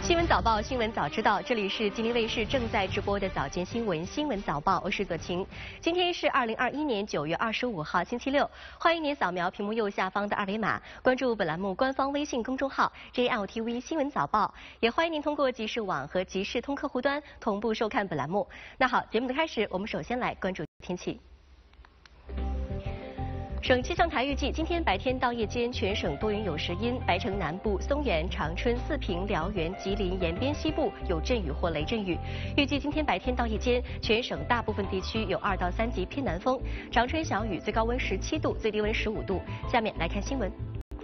新闻早报，新闻早知道，这里是吉林卫视正在直播的早间新闻，新闻早报，我是左晴。今天是2021年9月25号，星期六。欢迎您扫描屏幕右下方的二维码，关注本栏目官方微信公众号 JLTV 新闻早报，也欢迎您通过集市网和集市通客户端同步收看本栏目。那好，节目的开始，我们首先来关注天气。省气象台预计，今天白天到夜间全省多云有时阴，白城南部、松原、长春、四平、辽源、吉林沿边西部有阵雨或雷阵雨。预计今天白天到夜间，全省大部分地区有2到3级偏南风，长春小雨，最高温17度，最低温15度。下面来看新闻。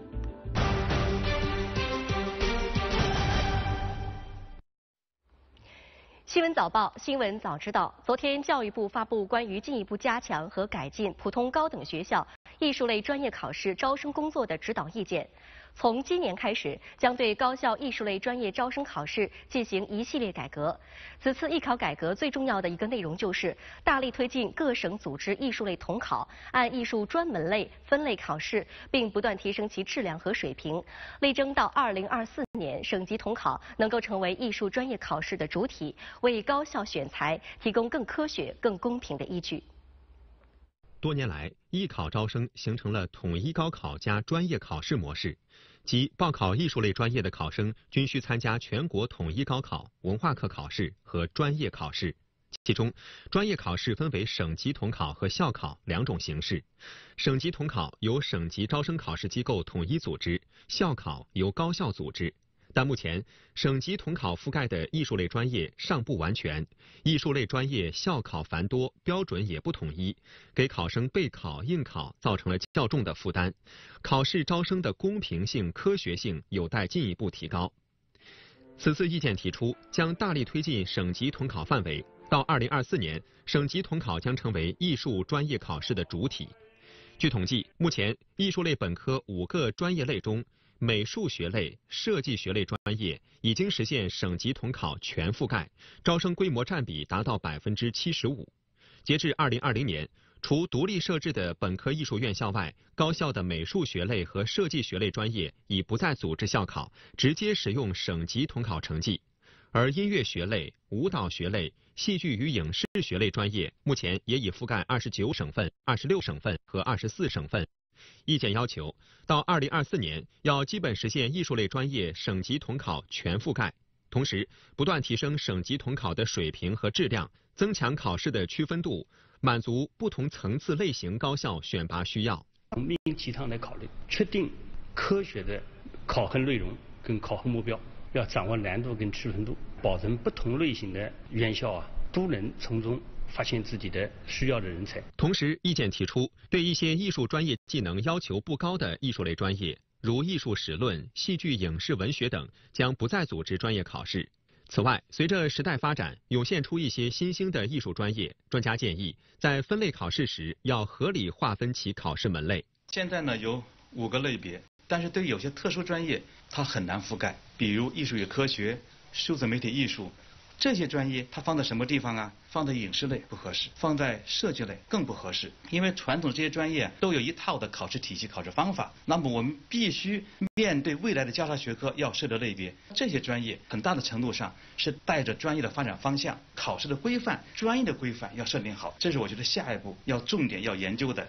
新闻早报，新闻早知道。昨天，教育部发布关于进一步加强和改进普通高等学校艺术类专业考试招生工作的指导意见。从今年开始，将对高校艺术类专业招生考试进行一系列改革。此次艺考改革最重要的一个内容就是大力推进各省组织艺术类统考，按艺术专门类分类考试，并不断提升其质量和水平，力争到2024年省级统考能够成为艺术专业考试的主体，为高校选材提供更科学、更公平的依据。 多年来，艺考招生形成了统一高考加专业考试模式，即报考艺术类专业的考生均需参加全国统一高考、文化课考试和专业考试。其中，专业考试分为省级统考和校考2种形式。省级统考由省级招生考试机构统一组织，校考由高校组织。但目前，省级统考覆盖的艺术类专业尚不完全，艺术类专业校考繁多，标准也不统一，给考生备考、应考造成了较重的负担。考试招生的公平性、科学性有待进一步提高。此次意见提出，将大力推进省级统考范围，到2024年，省级统考将成为艺术专业考试的主体。据统计，目前艺术类本科5个专业类中，美术学类、设计学类专业已经实现省级统考全覆盖，招生规模占比达到75%。截至2020年，除独立设置的本科艺术院校外，高校的美术学类和设计学类专业已不再组织校考，直接使用省级统考成绩。而音乐学类、舞蹈学类、戏剧与影视学类专业目前也已覆盖29省份、26省份和24省份。意见要求，到2024年要基本实现艺术类专业省级统考全覆盖，同时不断提升省级统考的水平和质量，增强考试的区分度，满足不同层次类型高校选拔需要。 从命题上来考虑，确定科学的考核内容跟考核目标，要掌握难度跟区分度，保证不同类型的院校都能从中发现自己的需要的人才。 同时，意见提出，对一些艺术专业技能要求不高的艺术类专业，如艺术史论、戏剧、影视文学等，将不再组织专业考试。此外，随着时代发展，涌现出一些新兴的艺术专业，专家建议，在分类考试时要合理划分其考试门类。 现在呢有5个类别，但是对于有些特殊专业，它很难覆盖，比如艺术与科学、数字媒体艺术。这些专业它放在什么地方啊？放在影视类不合适，放在设计类更不合适，因为传统这些专业都有一套的考试体系、考试方法。那么我们必须面对未来的交叉学科要设的类别，这些专业很大的程度上是带着专业的发展方向，考试的规范、专业的规范要设定好，这是我觉得下一步要重点要研究的。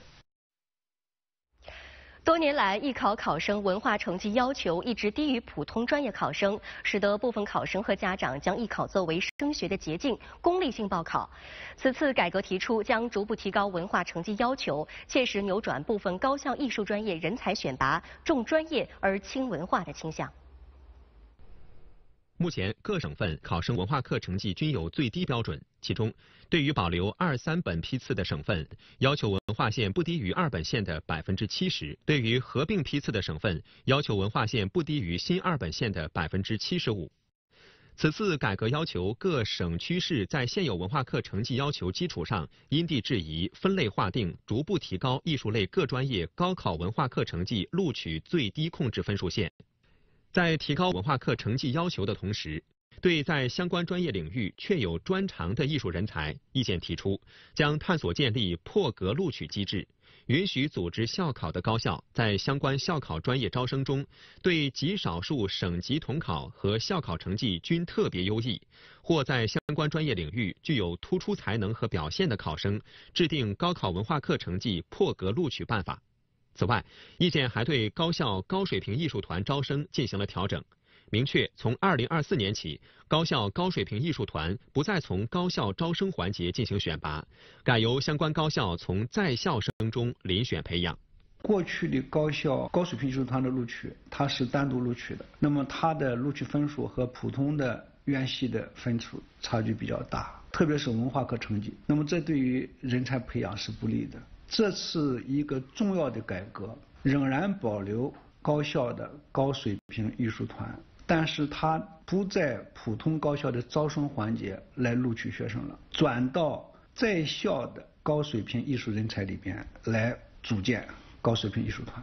多年来，艺考考生文化成绩要求一直低于普通专业考生，使得部分考生和家长将艺考作为升学的捷径，功利性报考。此次改革提出，将逐步提高文化成绩要求，切实扭转部分高校艺术专业人才选拔重专业而轻文化的倾向。 目前各省份考生文化课成绩均有最低标准，其中对于保留2、3本批次的省份，要求文化线不低于2本线的70%；对于合并批次的省份，要求文化线不低于新2本线的75%。此次改革要求各省区市在现有文化课成绩要求基础上，因地制宜分类划定，逐步提高艺术类各专业高考文化课成绩录取最低控制分数线。在提高文化课成绩要求的同时，对在相关专业领域确有专长的艺术人才，意见提出将探索建立破格录取机制， 允许组织校考的高校在相关校考专业招生中，对极少数省级统考和校考成绩均特别优异，或在相关专业领域具有突出才能和表现的考生，制定高考文化课成绩破格录取办法。此外，意见还对高校高水平艺术团招生进行了调整。明确从2024年起，高校高水平艺术团不再从高校招生环节进行选拔，改由相关高校从在校生中遴选培养。 过去的高校高水平艺术团的录取，它是单独录取的，那么它的录取分数和普通的院系的分数差距比较大，特别是文化课成绩，那么这对于人才培养是不利的。这次一个重要的改革，仍然保留高校的高水平艺术团，但是它不在普通高校的招生环节来录取学生了，转到在校的高水平艺术人才里边来组建高水平艺术团。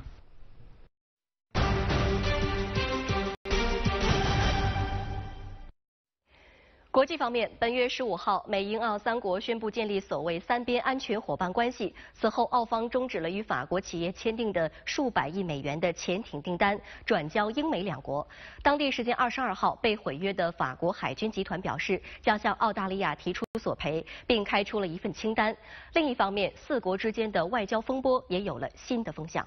国际方面，本月15号，美英澳3国宣布建立所谓三边安全伙伴关系。此后，澳方终止了与法国企业签订的数百亿美元的潜艇订单，转交英美两国。当地时间22号，被毁约的法国海军集团表示，将向澳大利亚提出索赔，并开出了一份清单。另一方面，4国之间的外交风波也有了新的风向。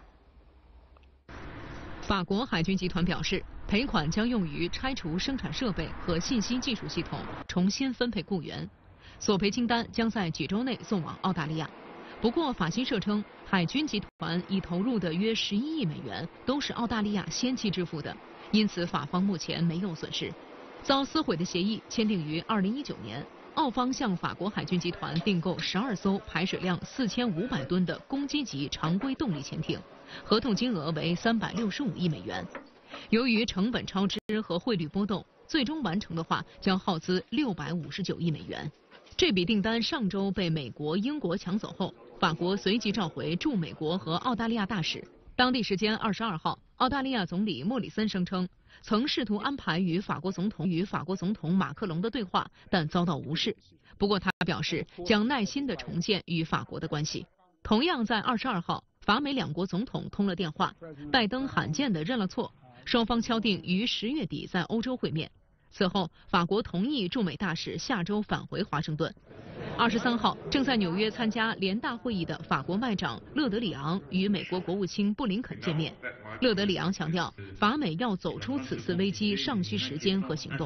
法国海军集团表示，赔款将用于拆除生产设备和信息技术系统，重新分配雇员。索赔清单将在几周内送往澳大利亚。不过，法新社称，海军集团已投入的约11亿美元都是澳大利亚先期支付的，因此法方目前没有损失。遭撕毁的协议签订于2019年，澳方向法国海军集团订购12艘排水量4500吨的攻击级常规动力潜艇，合同金额为365亿美元。由于成本超支和汇率波动，最终完成的话将耗资659亿美元。这笔订单上周被美国、英国抢走后，法国随即召回驻美国和澳大利亚大使。当地时间22号，澳大利亚总理莫里森声称，曾试图安排与法国总统马克龙的对话，但遭到无视。不过他表示将耐心地重建与法国的关系。同样在22号，法美两国总统通了电话，拜登罕见地认了错，双方敲定于10月底在欧洲会面。此后，法国同意驻美大使下周返回华盛顿。23号，正在纽约参加联大会议的法国外长勒德里昂与美国国务卿布林肯见面。勒德里昂强调，法美要走出此次危机尚需时间和行动。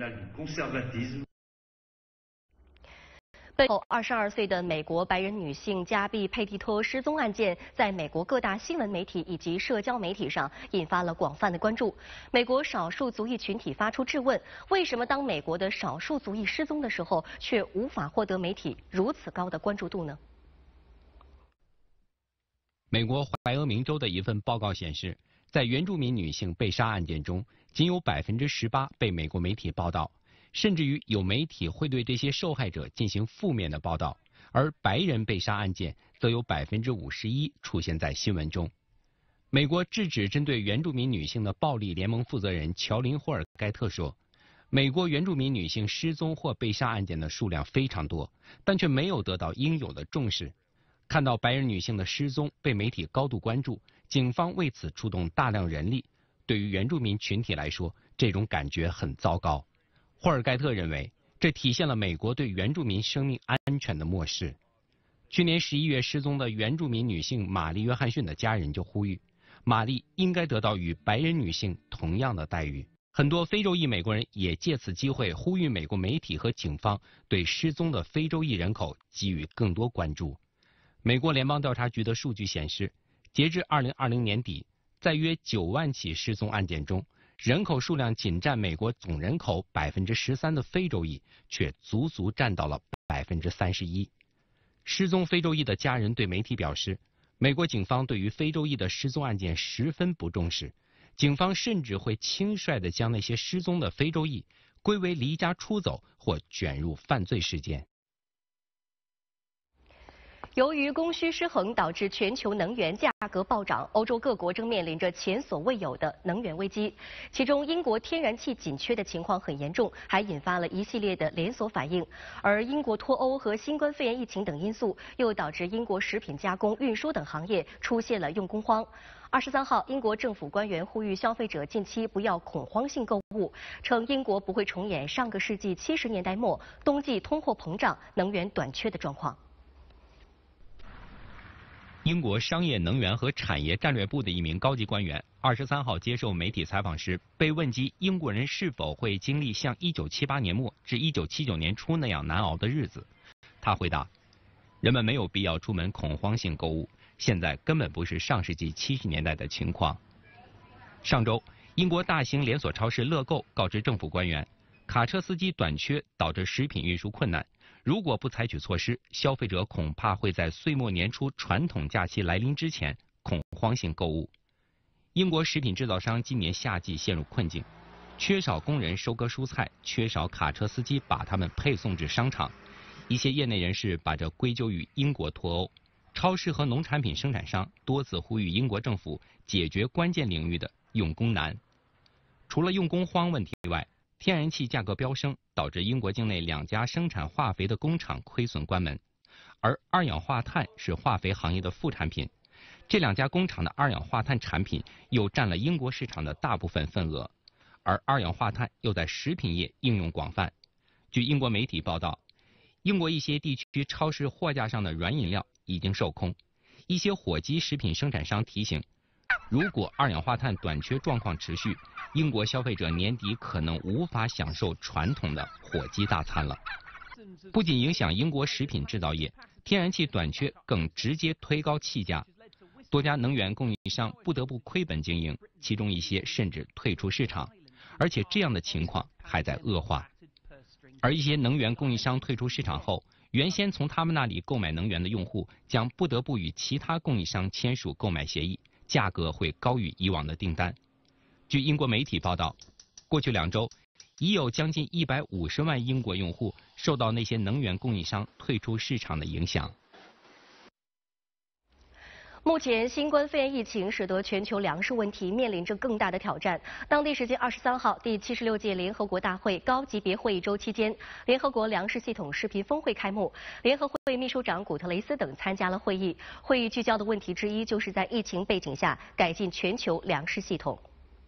背后22岁的美国白人女性加碧·佩蒂托失踪案件，在美国各大新闻媒体以及社交媒体上引发了广泛的关注。美国少数族裔群体发出质问：为什么当美国的少数族裔失踪的时候，却无法获得媒体如此高的关注度呢？ 美国怀俄明州的一份报告显示，在原住民女性被杀案件中，仅有18%被美国媒体报道。甚至于有媒体会对这些受害者进行负面的报道，而白人被杀案件则有51%出现在新闻中。美国制止针对原住民女性的暴力联盟负责人乔琳·霍尔盖特说，美国原住民女性失踪或被杀案件的数量非常多，但却没有得到应有的重视。看到白人女性的失踪被媒体高度关注，警方为此出动大量人力，对于原住民群体来说，这种感觉很糟糕。霍尔盖特认为，这体现了美国对原住民生命安全的漠视。去年11月失踪的原住民女性玛丽·约翰逊的家人就呼吁，玛丽应该得到与白人女性同样的待遇。很多非洲裔美国人也借此机会呼吁美国媒体和警方对失踪的非洲裔人口给予更多关注。美国联邦调查局的数据显示，截至2020年底，在约9万起失踪案件中，人口数量仅占美国总人口13%的非洲裔，却足足占到了31%。失踪非洲裔的家人对媒体表示，美国警方对于非洲裔的失踪案件十分不重视，警方甚至会轻率地将那些失踪的非洲裔归为离家出走或卷入犯罪事件。 由于供需失衡导致全球能源价格暴涨，欧洲各国正面临着前所未有的能源危机。其中，英国天然气紧缺的情况很严重，还引发了一系列的连锁反应。而英国脱欧和新冠肺炎疫情等因素，又导致英国食品加工、运输等行业出现了用工荒。23号，英国政府官员呼吁消费者近期不要恐慌性购物，称英国不会重演上个世纪70年代末冬季通货膨胀、能源短缺的状况。 英国商业能源和产业战略部的一名高级官员23号接受媒体采访时，被问及英国人是否会经历像1978年末至1979年初那样难熬的日子，他回答：“人们没有必要出门恐慌性购物，现在根本不是上世纪70年代的情况。”上周，英国大型连锁超市乐购告知政府官员，卡车司机短缺导致食品运输困难。如果不采取措施，消费者恐怕会在岁末年初传统假期来临之前恐慌性购物。英国食品制造商今年夏季陷入困境，缺少工人收割蔬菜，缺少卡车司机把他们配送至商场。一些业内人士把这归咎于英国脱欧。超市和农产品生产商多次呼吁英国政府解决关键领域的用工难。除了用工荒问题外，天然气价格飙升，导致英国境内2家生产化肥的工厂亏损关门，而二氧化碳是化肥行业的副产品，这2家工厂的二氧化碳产品又占了英国市场的大部分份额，而二氧化碳又在食品业应用广泛。据英国媒体报道，英国一些地区超市货架上的软饮料已经售空，一些火鸡食品生产商提醒，如果二氧化碳短缺状况持续，英国消费者年底可能无法享受传统的火鸡大餐了。不仅影响英国食品制造业，天然气短缺更直接推高气价，多家能源供应商不得不亏本经营，其中一些甚至退出市场，而且这样的情况还在恶化。而一些能源供应商退出市场后，原先从他们那里购买能源的用户将不得不与其他供应商签署购买协议，价格会高于以往的订单。据英国媒体报道，过去2周，已有将近150万英国用户受到那些能源供应商退出市场的影响。 目前，新冠肺炎疫情使得全球粮食问题面临着更大的挑战。当地时间23号，第76届联合国大会高级别会议周期间，联合国粮食系统视频峰会开幕，联合会秘书长古特雷斯等参加了会议。会议聚焦的问题之一，就是在疫情背景下改进全球粮食系统。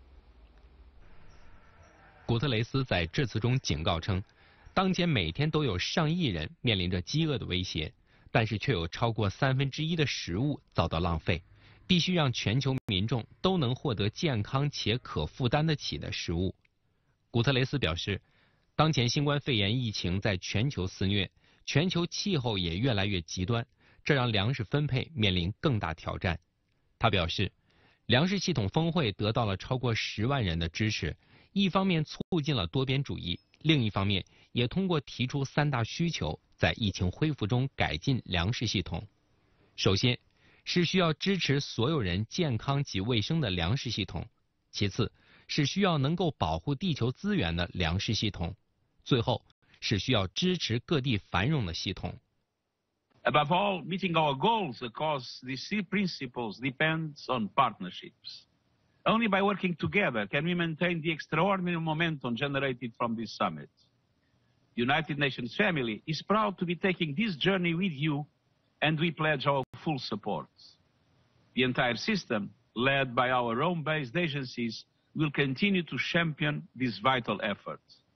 古特雷斯在致辞中警告称，当前每天都有上亿人面临着饥饿的威胁，但是却有超过1/3的食物遭到浪费，必须让全球民众都能获得健康且可负担得起的食物。古特雷斯表示，当前新冠肺炎疫情在全球肆虐，全球气候也越来越极端，这让粮食分配面临更大挑战。他表示，粮食系统峰会得到了超过10万人的支持，一方面促进了多边主义，另一方面也通过提出3大需求，在疫情恢复中改进粮食系统。首先是需要支持所有人健康及卫生的粮食系统，其次是需要能够保护地球资源的粮食系统，最后是需要支持各地繁荣的系统。 Above all, meeting our goals across these 3 principles depends on partnerships. Only by working together can we maintain the extraordinary momentum generated from this summit. The United Nations family is proud to be taking this journey with you, and we pledge our full support. The entire system, led by our Rome-based agencies, will continue to champion this vital effort.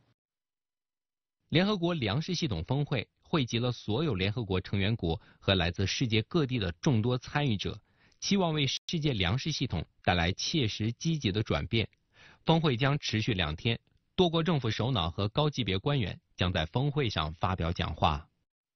联合国粮食系统峰会汇集了所有联合国成员国和来自世界各地的众多参与者，期望为世界粮食系统带来切实积极的转变。峰会将持续2天，多国政府首脑和高级别官员将在峰会上发表讲话。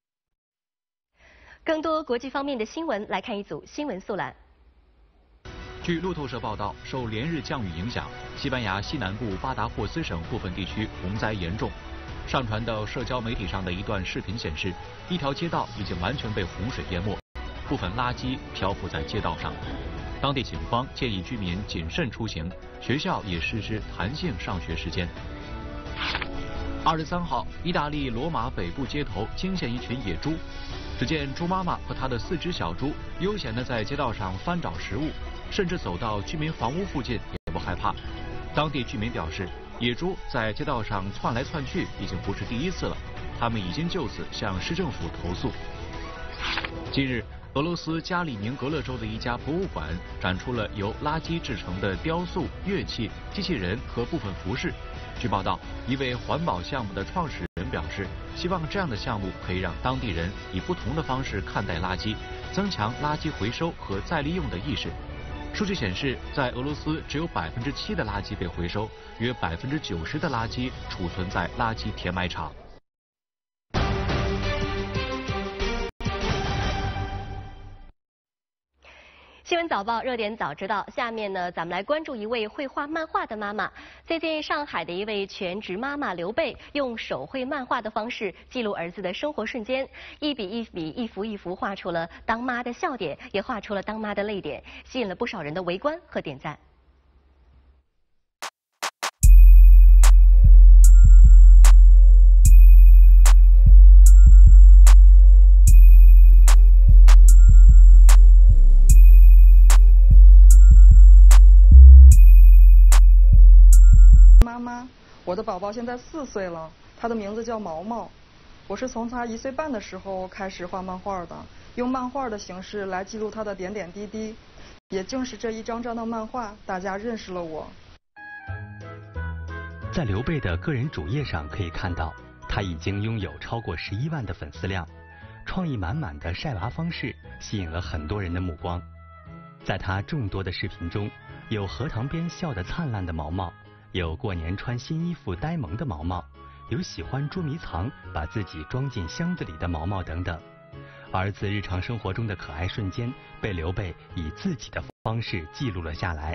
更多国际方面的新闻，来看一组新闻速览。 据路透社报道，受连日降雨影响，西班牙西南部巴达霍斯省部分地区洪灾严重。上传到社交媒体上的一段视频显示，一条街道已经完全被洪水淹没，部分垃圾漂浮在街道上。当地警方建议居民谨慎出行，学校也实施弹性上学时间。23号，意大利罗马北部街头惊现一群野猪， 只见猪妈妈和她的4只小猪悠闲地在街道上翻找食物，甚至走到居民房屋附近也不害怕。当地居民表示，野猪在街道上窜来窜去已经不是第一次了，他们已经就此向市政府投诉。近日，俄罗斯加里宁格勒州的一家博物馆展出了由垃圾制成的雕塑、乐器、机器人和部分服饰。据报道，一位环保项目的创始人表示，希望这样的项目可以让当地人以不同的方式看待垃圾，增强垃圾回收和再利用的意识。数据显示，在俄罗斯只有7%的垃圾被回收，约90%的垃圾储存在垃圾填埋场。 新闻早报热点早知道，下面呢，咱们来关注一位会画漫画的妈妈。最近，上海的一位全职妈妈刘贝用手绘漫画的方式记录儿子的生活瞬间，一笔一笔、一幅一幅画出了当妈的笑点，也画出了当妈的泪点，吸引了不少人的围观和点赞。 妈妈，我的宝宝现在4岁了，他的名字叫毛毛。我是从他1岁半的时候开始画漫画的，用漫画的形式来记录他的点点滴滴。也正是这一张张的漫画，大家认识了我。 在刘贝的个人主页上可以看到，他已经拥有超过11万的粉丝量，创意满满的晒娃方式吸引了很多人的目光。在他众多的视频中，有荷塘边笑得灿烂的毛毛，有过年穿新衣服呆萌的毛毛，有喜欢捉迷藏把自己装进箱子里的毛毛等等。儿子日常生活中的可爱瞬间被刘贝以自己的方式记录了下来。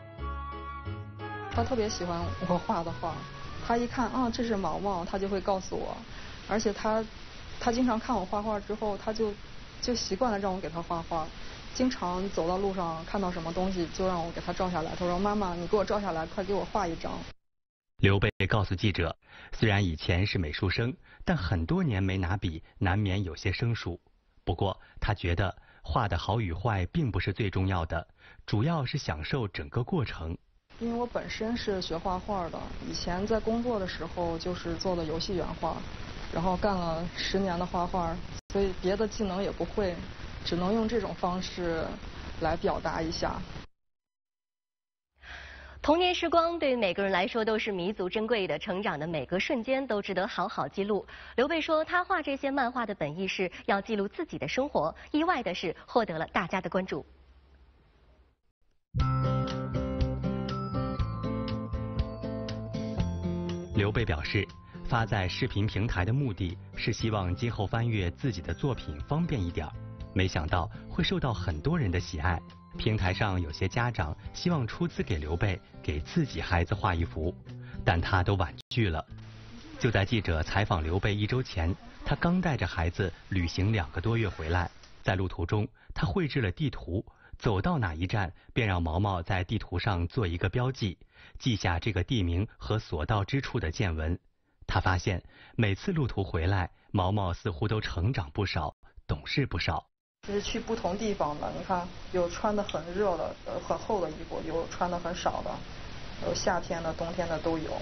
他特别喜欢我画的画，他一看啊这是毛毛，他就会告诉我，而且他经常看我画画之后，他就习惯了让我给他画画。经常走到路上看到什么东西就让我给他照下来，他说妈妈你给我照下来，快给我画一张。 刘贝告诉记者，虽然以前是美术生，但很多年没拿笔，难免有些生疏。不过他觉得画的好与坏并不是最重要的，主要是享受整个过程。 因为我本身是学画画的，以前在工作的时候就是做的游戏原画，然后干了10年的画画，所以别的技能也不会，只能用这种方式来表达一下。 童年时光对每个人来说都是弥足珍贵的，成长的每个瞬间都值得好好记录。刘贝说，他画这些漫画的本意是要记录自己的生活，意外的是获得了大家的关注。 刘贝表示，发在视频平台的目的是希望今后翻阅自己的作品方便一点，没想到会受到很多人的喜爱。平台上有些家长希望出资给刘贝给自己孩子画一幅，但他都婉拒了。就在记者采访刘贝1周前，他刚带着孩子旅行2个多月回来，在路途中他绘制了地图，走到哪一站便让毛毛在地图上做一个标记，记下这个地名和所到之处的见闻。他发现每次路途回来，毛毛似乎都成长不少，懂事不少。 就是去不同地方的，你看有穿的很热的很厚的衣服，有穿的很少的，有夏天的冬天的都有。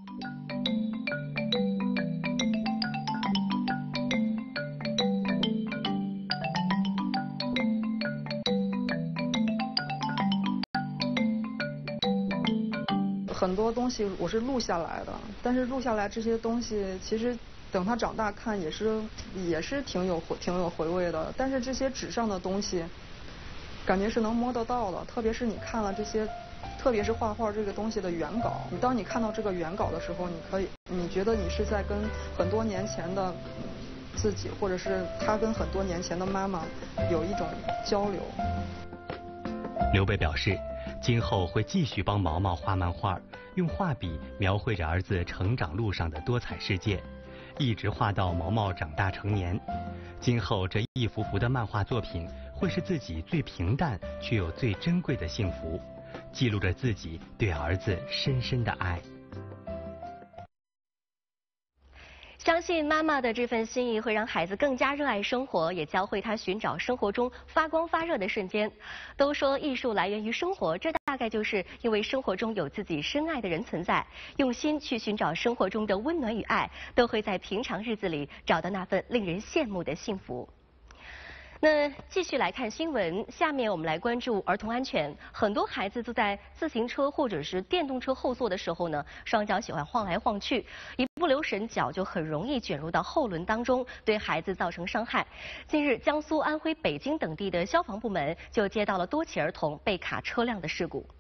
很多东西我是录下来的，但是录下来这些东西其实等他长大看也是挺有回味的，但是这些纸上的东西感觉是能摸得到的，特别是你看了这些，特别是画画这个东西的原稿，当你看到这个原稿的时候，你觉得你是在跟很多年前的自己，或者是他跟很多年前的妈妈有一种交流。 刘贝表示，今后会继续帮毛毛画漫画，用画笔描绘着儿子成长路上的多彩世界，一直画到毛毛长大成年。今后这一幅幅的漫画作品会是自己最平淡却又最珍贵的幸福，记录着自己对儿子深深的爱。 相信妈妈的这份心意会让孩子更加热爱生活，也教会他寻找生活中发光发热的瞬间。都说艺术来源于生活，这大概就是因为生活中有自己深爱的人存在，用心去寻找生活中的温暖与爱，都会在平常日子里找到那份令人羡慕的幸福。那继续来看新闻，下面我们来关注儿童安全。很多孩子坐在自行车或者是电动车后座的时候呢，双脚喜欢晃来晃去，一不留神脚就很容易卷入到后轮当中，对孩子造成伤害。近日，江苏、安徽、北京等地的消防部门就接到了多起儿童被卡车辆的事故。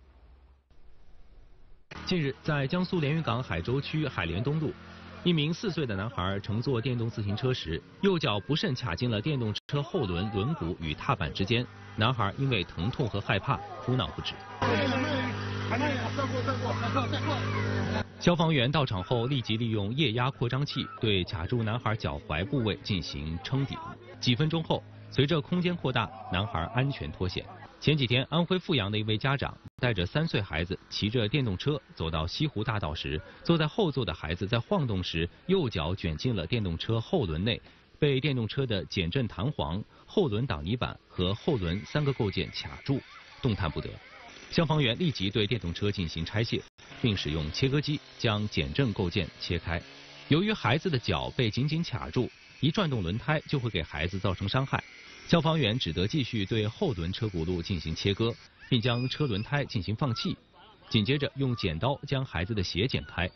近日，在江苏连云港海州区海联东路，一名4岁的男孩乘坐电动自行车时，右脚不慎卡进了电动车后轮轮毂与踏板之间。男孩因为疼痛和害怕，哭闹不止。消防员到场后，立即利用液压扩张器对卡住男孩脚踝部位进行撑顶。几分钟后，随着空间扩大，男孩安全脱险。前几天，安徽阜阳的一位家长带着3岁孩子骑着电动车走到西湖大道时，坐在后座的孩子在晃动时，右脚卷进了电动车后轮内，被电动车的减震弹簧、后轮挡泥板和后轮3个构件卡住，动弹不得。消防员立即对电动车进行拆卸，并使用切割机将减震构件切开。由于孩子的脚被紧紧卡住，一转动轮胎就会给孩子造成伤害。消防员只得继续对后轮车轱辘进行切割，并将车轮胎进行放气。紧接着用剪刀将孩子的鞋剪开。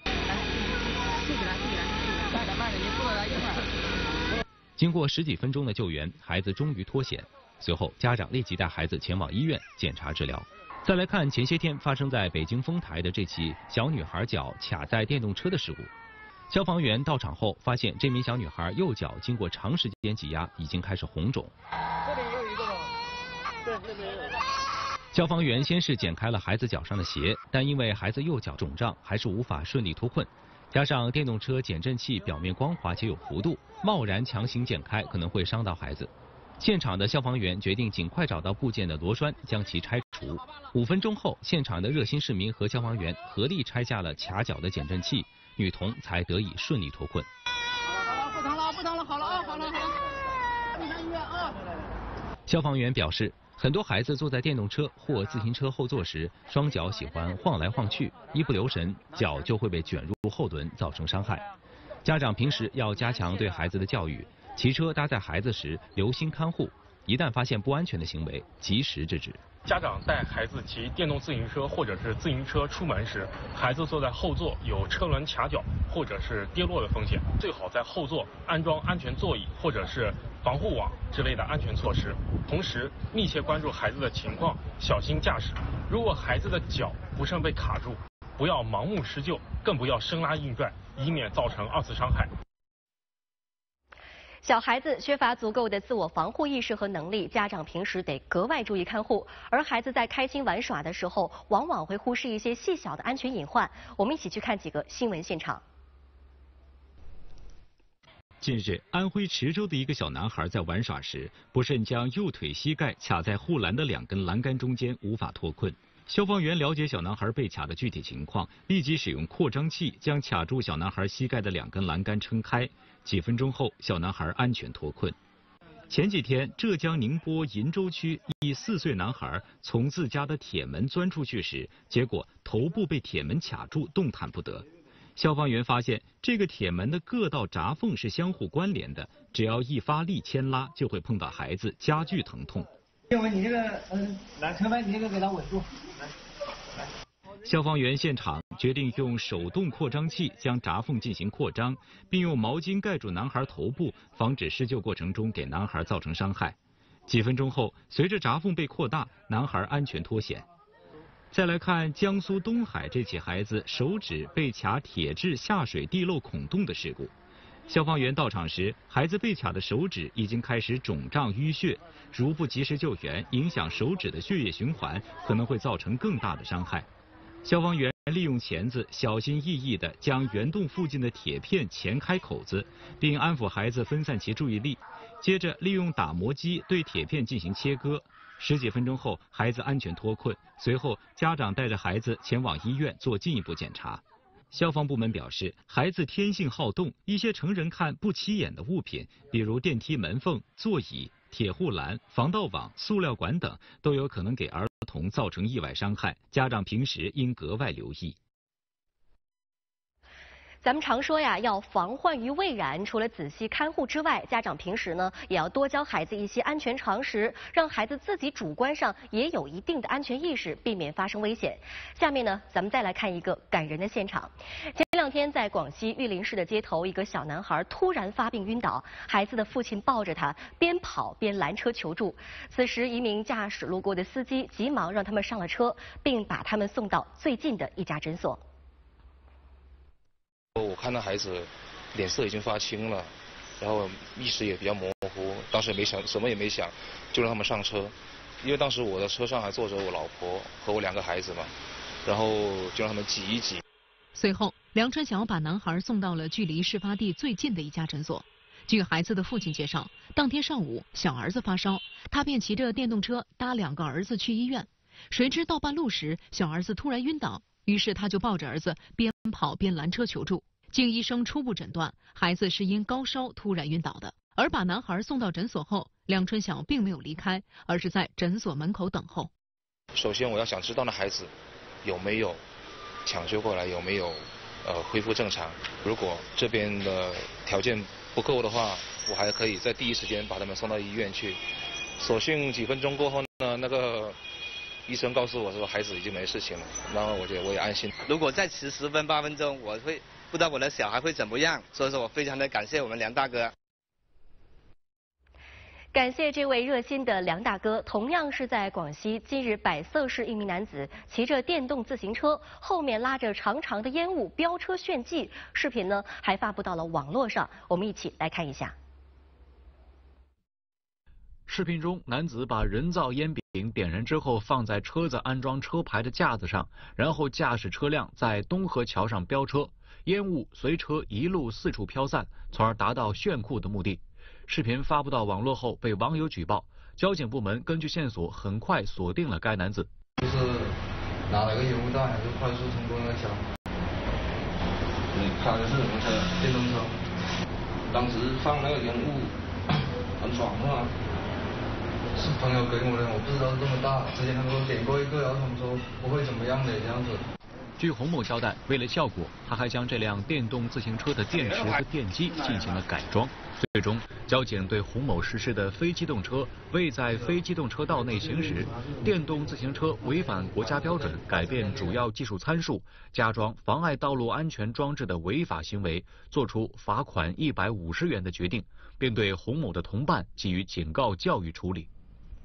经过10几分钟的救援，孩子终于脱险。随后，家长立即带孩子前往医院检查治疗。再来看前些天发生在北京丰台的这起小女孩脚卡在电动车的事故。消防员到场后发现，这名小女孩右脚经过长时间挤压，已经开始红肿。 这里也有一个吗？对，那边也有。 消防员先是剪开了孩子脚上的鞋，但因为孩子右脚肿胀，还是无法顺利脱困。加上电动车减震器表面光滑且有弧度，贸然强行剪开可能会伤到孩子。现场的消防员决定尽快找到部件的螺栓，将其拆除。5分钟后，现场的热心市民和消防员合力拆下了卡脚的减震器，女童才得以顺利脱困。 好了，不疼了，不疼了，好了啊，好了，好了，去上医院啊。 消防员表示，很多孩子坐在电动车或自行车后座时，双脚喜欢晃来晃去，一不留神，脚就会被卷入后轮，造成伤害。家长平时要加强对孩子的教育，骑车搭载孩子时留心看护，一旦发现不安全的行为，及时制止。 家长带孩子骑电动自行车或者是自行车出门时，孩子坐在后座有车轮卡脚或者是跌落的风险，最好在后座安装安全座椅或者是防护网之类的安全措施。同时，密切关注孩子的情况，小心驾驶。如果孩子的脚不慎被卡住，不要盲目施救，更不要生拉硬拽，以免造成2次伤害。 小孩子缺乏足够的自我防护意识和能力，家长平时得格外注意看护。而孩子在开心玩耍的时候，往往会忽视一些细小的安全隐患。我们一起去看几个新闻现场。 近日，安徽池州的一个小男孩在玩耍时，不慎将右腿膝盖卡在护栏的2根栏杆中间，无法脱困。消防员了解小男孩被卡的具体情况，立即使用扩张器将卡住小男孩膝盖的2根栏杆撑开。几分钟后，小男孩安全脱困。前几天，浙江宁波鄞州区一4岁男孩从自家的铁门钻出去时，结果头部被铁门卡住，动弹不得。消防员发现，这个铁门的各道闸缝是相互关联的，只要一发力牵拉，就会碰到孩子，加剧疼痛。 要不你这个，来，陈白，你这个给他稳住。 消防员现场决定用手动扩张器将闸缝进行扩张，并用毛巾盖住男孩头部，防止施救过程中给男孩造成伤害。几分钟后，随着闸缝被扩大，男孩安全脱险。再来看江苏东海这起孩子手指被卡铁质下水地漏孔洞的事故。消防员到场时，孩子被卡的手指已经开始肿胀淤血，如不及时救援，影响手指的血液循环，可能会造成更大的伤害。消防员利用钳子小心翼翼地将圆洞附近的铁片钳开口子，并安抚孩子分散其注意力。接着利用打磨机对铁片进行切割。10几分钟后，孩子安全脱困。随后，家长带着孩子前往医院做进一步检查。 消防部门表示，孩子天性好动，一些成人看不起眼的物品，比如电梯门缝、座椅、铁护栏、防盗网、塑料管等，都有可能给儿童造成意外伤害，家长平时应格外留意。 咱们常说呀，要防患于未然。除了仔细看护之外，家长平时呢也要多教孩子一些安全常识，让孩子自己主观上也有一定的安全意识，避免发生危险。下面呢，咱们再来看一个感人的现场。前2天，在广西玉林市的街头，一个小男孩突然发病晕倒，孩子的父亲抱着他，边跑边拦车求助。此时，一名驾驶路过的司机急忙让他们上了车，并把他们送到最近的一家诊所。 我看到孩子脸色已经发青了，然后意识也比较模糊，当时也没想，什么也没想，就让他们上车。因为当时我的车上还坐着我老婆和我2个孩子嘛，然后就让他们挤一挤。 随后，梁春晓把男孩送到了距离事发地最近的一家诊所。据孩子的父亲介绍，当天上午小儿子发烧，他便骑着电动车搭2个儿子去医院。谁知到半路时，小儿子突然晕倒。于是他就抱着儿子边跑边拦车求助，经医生初步诊断，孩子是因高烧突然晕倒的。而把男孩送到诊所后，梁春晓并没有离开，而是在诊所门口等候。 首先我要想知道那孩子有没有抢救过来，有没有恢复正常。如果这边的条件不够的话，我还可以在第一时间把他们送到医院去。所幸几分钟过后呢，那个医生告诉我说孩子已经没事情了，然后我觉得我也安心。 如果再迟10分8分钟，我会不知道我的小孩会怎么样，所以说我非常的感谢我们梁大哥。 感谢这位热心的梁大哥。同样是在广西，近日百色市一名男子骑着电动自行车，后面拉着长长的烟雾，飙车炫技。视频呢还发布到了网络上，我们一起来看一下。 视频中，男子把人造烟饼点燃之后放在车子安装车牌的架子上，然后驾驶车辆在东河桥上飙车，烟雾随车一路四处飘散，从而达到炫酷的目的。视频发布到网络后被网友举报，交警部门根据线索很快锁定了该男子。 就是拿了个烟雾弹，就快速冲过那个桥。 你开的是什么车？ 电动车。 当时放那个烟雾很爽是吗？ 是朋友给我的，我不知道这么大。之前他们点过一个，然后他们说不会怎么样的这样子。 据洪某交代，为了效果，他还将这辆电动自行车的电池和电机进行了改装。最终，交警对洪某实施的非机动车未在非机动车道内行驶、电动自行车违反国家标准、改变主要技术参数、加装妨碍道路安全装置的违法行为，作出罚款150元的决定，并对洪某的同伴给予警告教育处理。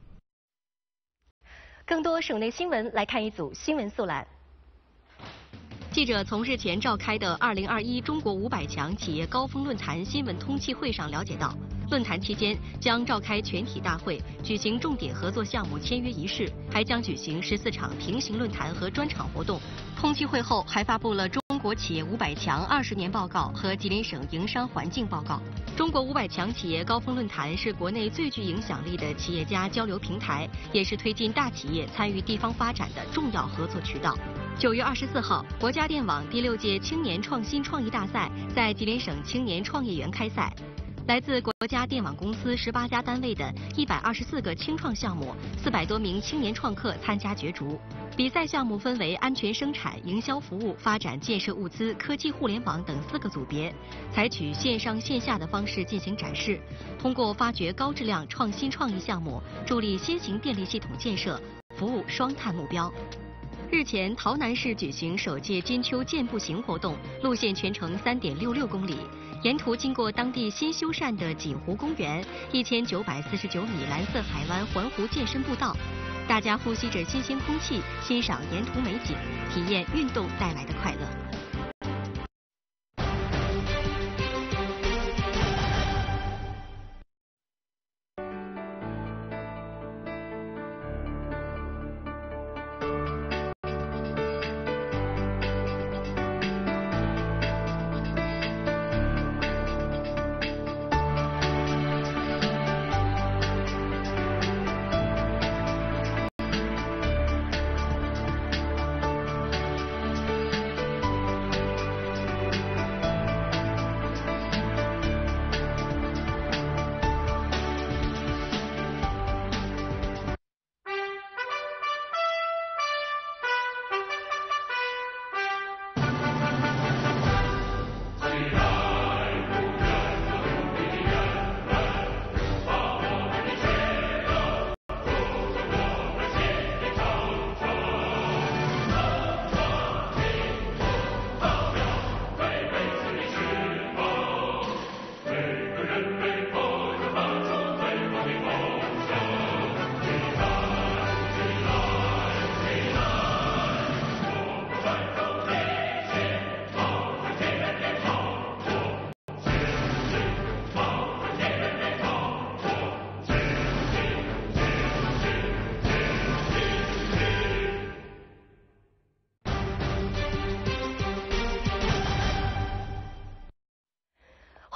更多省内新闻，来看一组新闻速览。记者从日前召开的2021中国500强企业高峰论坛新闻通气会上了解到，论坛期间将召开全体大会，举行重点合作项目签约仪式，还将举行14场平行论坛和专场活动。通气会后还发布了中国企业500强20年报告和吉林省营商环境报告。中国500强企业高峰论坛是国内最具影响力的企业家交流平台，也是推进大企业参与地方发展的重要合作渠道。9月24号，国家电网第6届青年创新创意大赛在吉林省青年创业园开赛。来自国家电网公司18家单位的124个青创项目，400多名青年创客参加角逐。比赛项目分为安全生产、营销服务、发展建设物资、科技互联网等4个组别，采取线上线下的方式进行展示。通过发掘高质量创新创意项目，助力新型电力系统建设，服务双碳目标。日前，洮南市举行首届金秋健步行活动，路线全程3.66公里，沿途经过当地新修缮的锦湖公园、1949米蓝色海湾环湖健身步道，大家呼吸着新鲜空气，欣赏沿途美景，体验运动带来的快乐。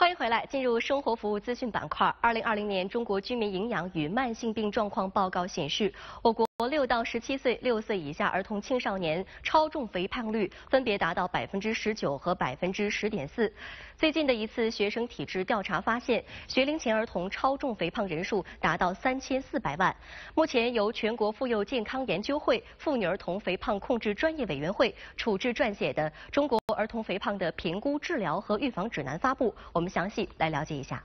欢迎回来，进入生活服务资讯板块。2020年中国居民营养与慢性病状况报告显示，我国6到17岁、6岁以下儿童青少年超重肥胖率分别达到19%和10.4%。最近的一次学生体质调查发现，学龄前儿童超重肥胖人数达到3400万。目前由全国妇幼健康研究会妇女儿童肥胖控制专业委员会处置撰写的《中国儿童肥胖的评估、治疗和预防指南》发布。我们详细来了解一下。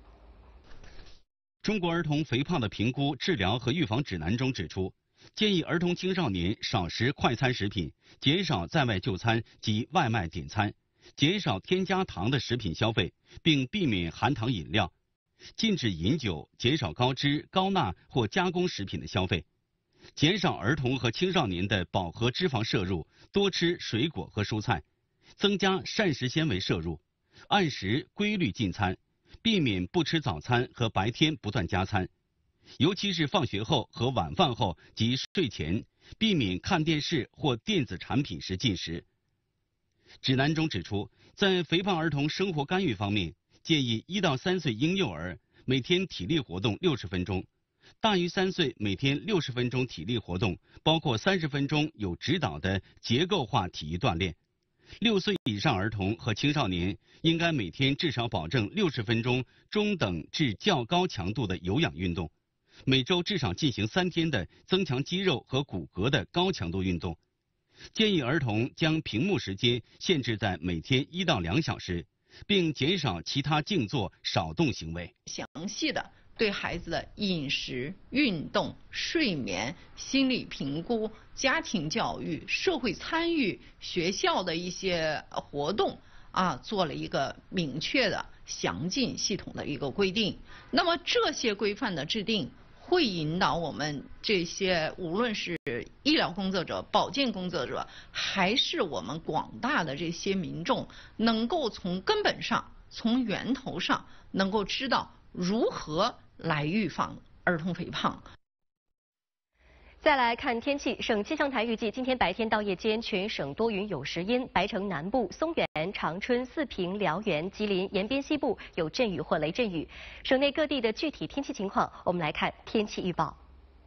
中国儿童肥胖的评估、治疗和预防指南中指出，建议儿童青少年少食快餐食品，减少在外就餐及外卖点餐，减少添加糖的食品消费，并避免含糖饮料，禁止饮酒，减少高脂、高钠或加工食品的消费，减少儿童和青少年的饱和脂肪摄入，多吃水果和蔬菜，增加膳食纤维摄入，按时规律进餐，避免不吃早餐和白天不断加餐，尤其是放学后和晚饭后及睡前，避免看电视或电子产品时进食。指南中指出，在肥胖儿童生活干预方面，建议1到3岁婴幼儿每天体力活动60分钟，大于3岁每天60分钟体力活动，包括30分钟有指导的结构化体育锻炼。6岁以上儿童和青少年应该每天至少保证60分钟中等至较高强度的有氧运动，每周至少进行3天的增强肌肉和骨骼的高强度运动。建议儿童将屏幕时间限制在每天1到2小时，并减少其他静坐少动行为。 详细的对孩子的饮食、运动、睡眠、心理评估、家庭教育、社会参与、学校的一些活动做了一个明确的、详尽、系统的一个规定。那么这些规范的制定，会引导我们这些无论是医疗工作者、保健工作者，还是我们广大的这些民众，能够从根本上、从源头上，能够知道如何来预防儿童肥胖。 再来看天气，省气象台预计今天白天到夜间全省多云有时阴，白城南部、松原、长春、四平、辽源、吉林沿边西部有阵雨或雷阵雨。省内各地的具体天气情况，我们来看天气预报。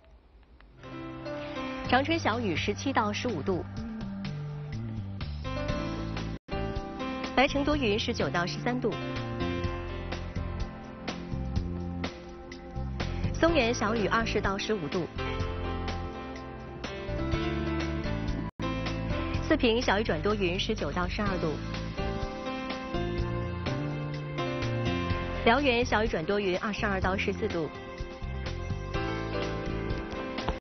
长春小雨17到15度，白城多云19到13度，松原小雨20到15度。四平小雨转多云19到12度，辽源小雨转多云22到14度，